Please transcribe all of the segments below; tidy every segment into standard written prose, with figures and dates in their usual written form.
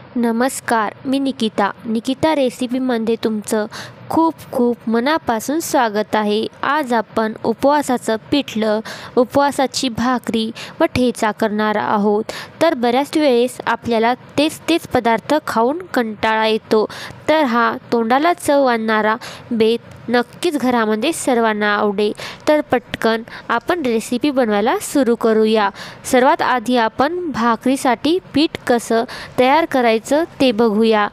नमस्कार, मी निकिता रेसिपीमध्ये तुमचं खूप खूप मनापासून स्वागत आहे। आज आपण उपवासाचं पिठलं, उपवासाची भाकरी व ठेचा करणार आहोत। तर बऱ्याच वेळेस आपल्याला तेच पदार्थ खाऊन कंटाळा येतो, तर हा तोंडाला चव आणणारा बेत नक्कीच घरामध्ये सर्वांना आवडेल। तर पटकन आपण रेसिपी बनवायला सुरू करूया। सर्वात आधी आपण भाकरीसाठी पीठ कसं तयार करायचं ते बघूया।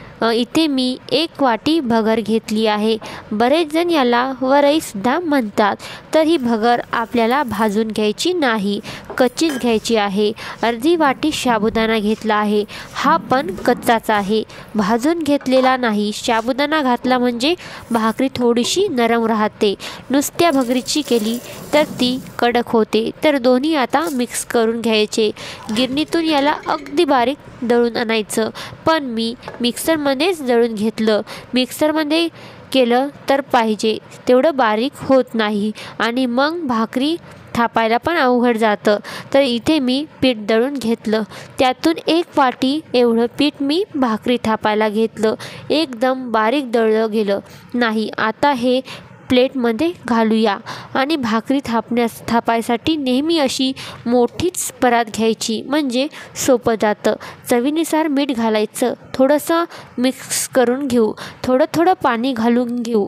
इथे मी 1 वाटी भगर घेतली आहे। बरेच जण याला वरईसुद्धा म्हणतात। तर ही भगर आपल्याला भाजून घ्यायची नाही, कच्चीच घ्यायची आहे। अर्धी वाटी साबुदाणा घेतला आहे, हा पण कच्चाच आहे, भाजून घेतलेला नाही। साबुदाणा घातला म्हणजे भाकरी थोडीशी नरम राहते, नुसत्या भगरीची केली तर ती कडक होते। तर दोन्ही आता मिक्स करून घ्यायचे। गिरणीतून याला अगदी बारीक दळून आणायचं, पण मी मिक्सरमध्येच दळून घेतलं। मिक्सरमध्ये केलं तर पाहिजे तेवढं बारीक होत नाही आणि मग भाकरी थापायला पण अवघड जातं। तर इथे मी पीठ दळून घेतलं, त्यातून 1 वाटी एवढं पीठ मी भाकरी थापायला घेतलं। एकदम बारीक दळलं गेलं नाही। आता हे प्लेटमध्ये घालूया आणि भाकरी थापायसाठी नेहमी अशी मोठीच परात घ्यायची, म्हणजे सोपं जातं। चवीनुसार मीठ घालायचं, थोडंसं मिक्स करून घेऊ, थोडं पाणी घालून घेऊ,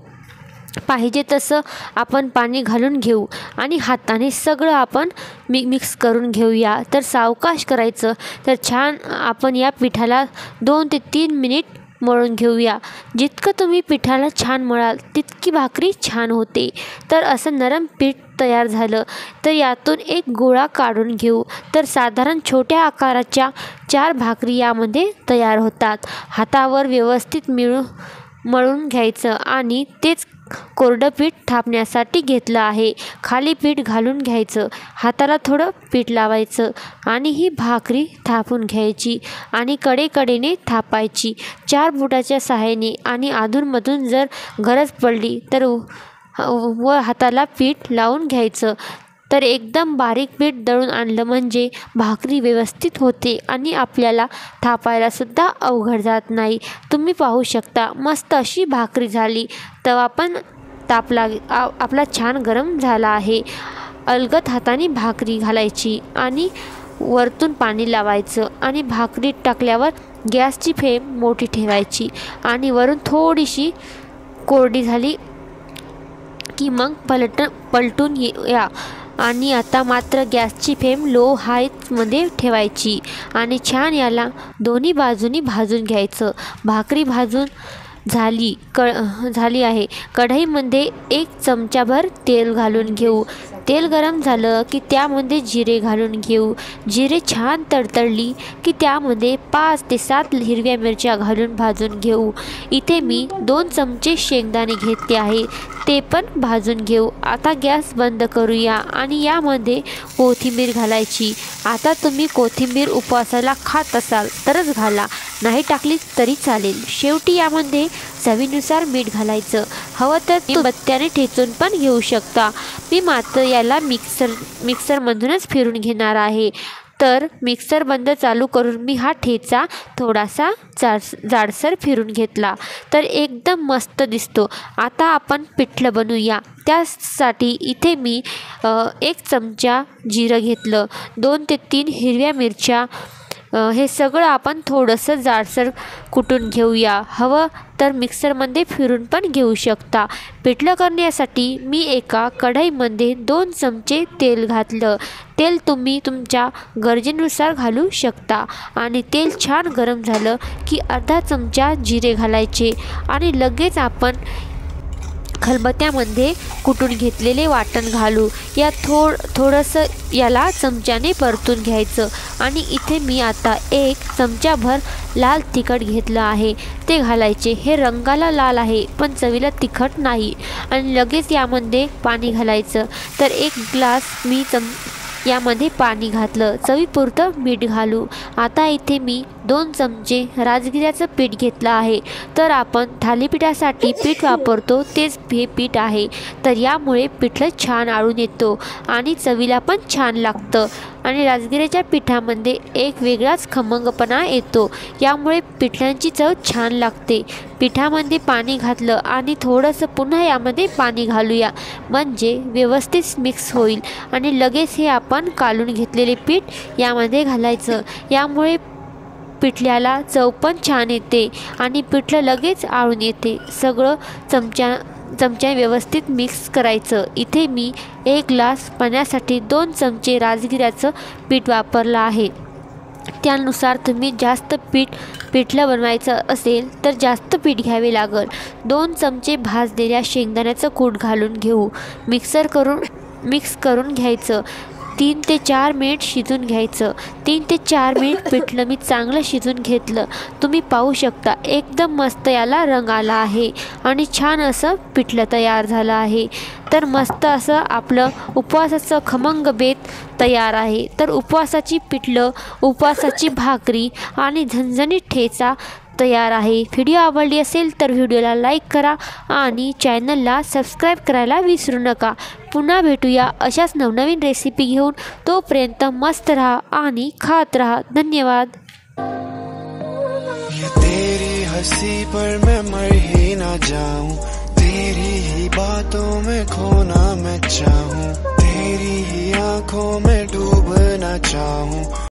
पाहिजे तसं आपण पाणी घालून घेऊ आणि हाताने सगळं आपण मिक्स करून घेऊया। तर सावकाश करायचं। तर छान आपण या पिठाला 2 ते 3 मिनिट मळून घेऊया। जितकं तुम्ही पिठाला छान मळाल तितकी भाकरी छान होते। तर असं नरम पीठ तयार झालं तर यातून एक गोळा काढून घेऊ। तर साधारण छोट्या आकाराच्या 4 भाकरी यामध्ये तयार होतात। हातावर व्यवस्थित मळून घ्यायचं आणि तेच कोरडं पीठ थापण्यासाठी घेतलं आहे। खाली पीठ घालून घ्यायचं, हाताला थोडं पीठ लावायचं आणि ही भाकरी थापून घ्यायची आणि कडेने थापायची 4 बोटाच्या सहाय्याने। आणि अधूनमधून जर गरज पडली तर व हाताला पीठ लावून घ्यायचं। तर एकदम बारीक पीठ दळून आणलं म्हणजे भाकरी व्यवस्थित होते आणि आपल्याला थापायला सुद्धा अवघड जात नाही। तुम्ही पाहू शकता मस्त अशी भाकरी झाली। तवा पण आपला छान गरम झाला आहे। अलगद हाताने भाकरी घालायची आणि वरतून पाणी लावायचं आणि भाकरी टाकल्यावर गॅसची फ्लेम मोठी ठेवायची आणि वरून थोडीशी कोरडी झाली की मग पलटून या आणि आता मात्र गॅसची फ्लेम लो हायमध्ये ठेवायची आणि छान याला दोन्ही बाजूनी भाजून घ्यायचं। भाकरी भाजून झाली आहे। कढईमध्ये 1 चमचाभर तेल घालून घेऊ। तेल गरम झालं की त्यामध्ये जिरे घालून घेऊ। जिरे छान तडतडली की त्यामध्ये 5 ते 7 हिरव्या मिरच्या घालून भाजून घेऊ। इथे मी 2 चमचे शेंगदाणे घेतले आहे, ते पण भाजून घेऊ। आता गॅस बंद करूया आणि यामध्ये कोथिंबीर घालायची। आता तुम्ही कोथिंबीर उपवासाला खात असाल तरच घाला, नाही टाकली तरी चालेल। शेवटी यामध्ये चवीनुसार मीठ घालायचं, हवं तर बत्त्याने ठेचून पण घेऊ शकता। मी मात्र याला मिक्सरमधूनच फिरून घेणार आहे। तर मिक्सर बंद चालू करून मी हा ठेचा थोडासा जाडसर फिरून घेतला, तर एकदम मस्त दिसतो। आता आपण पिठलं बनवूया। त्यासाठी इथे मी 1 चमचा जिरं घेतलं, 2 ते 3 हिरव्या मिरच्या, हे सगळं आपण थोडंसं जाडसर कुटून घेऊया, हवं तर मिक्सरमध्ये फिरून पण घेऊ शकता। पिठलं करण्यासाठी मी एका कढईमध्ये 2 चमचे तेल घातलं। तेल तुम्ही तुमच्या गरजेनुसार घालू शकता आणि तेल छान गरम झालं की अर्धा चमचा जिरे घालायचे आणि लगेच आपण खलबत्त्यामध्ये कुटून घेतलेले वाटण घालू। या थोडंसं याला चमच्याने परतून घ्यायचं आणि इथे मी आता 1 चमचाभर लाल तिखट घेतलं आहे, ते घालायचे। हे रंगाला लाल आहे पण चवीला तिखट नाही। आणि लगेच यामध्ये पाणी घालायचं। तर 1 ग्लास मी यामध्ये पाणी घातलं, चवीपुरतं मीठ घालू। आता इथे मी 2 चमचे राजगिऱ्याचं पीठ घेतलं आहे. तर आपण थालीपीठासाठी पीठ वापरतो तेच हे पीठ आहे. तर यामुळे पिठलं छान आळून येतो आणि चवीला पण छान लागतं आणि राजगिऱ्याच्या पिठामध्ये एक वेगळाच खमंगपणा येतो. यामुळे पिठल्यांची चव छान लागते. पिठामध्ये पाणी घातलं आणि थोडंसं पुन्हा यामध्ये पाणी घालूया म्हणजे व्यवस्थित मिक्स होईल आणि लगेच हे आपण कालून घेतलेले पीठ यामध्ये घालायचं. यामुळे पिठल्याला चव पण छान येते आणि पिठलं लगेच आळून येते. सगळं चमच्याने व्यवस्थित मिक्स करायचं. इथे मी 1 ग्लास पाण्यासाठी 2 चमचे राजगिऱ्याचं पीठ वापरलं आहे. त्यानुसार तुम्ही जास्त पिठलं बनवायचं असेल तर जास्त पीठ घ्यावे लागेल. 2 चमचे भाजलेल्या शेंगदाण्याचं कूट घालून घेऊ. मिक्स करून घ्यायचं. 3 ते 4 मिनिट शिजून घ्यायचं. 3 ते 4 मिनिट पिठलं मी चांगलं शिजून घेतलं. तुम्ही पाहू शकता एकदम मस्त याला रंग आला आहे आणि छान असं पिठलं तयार झालं आहे. तर मस्त असं आपलं उपवासाचं खमंग बेत तयार आहे. तर उपवासाची पिठलं, उपवासाची भाकरी आणि झणझणीत ठेचा तयार आहे. व्हिडिओ आवडली असेल तर व्हिडिओला लाईक करा आणि चॅनलला सबस्क्राईब करायला विसरू नका. पुन्हा भेटूया अशाच नवनवीन रेसिपी घेऊन. तोपर्यंत मस्त रहा आणि खात रहा. धन्यवाद. ये तेरी हंसी पर मैं मर ही ना जाऊं, तेरी ही बातों में खोना मैं चाहूं, तेरी ही आंखों में डूबना चाहूं.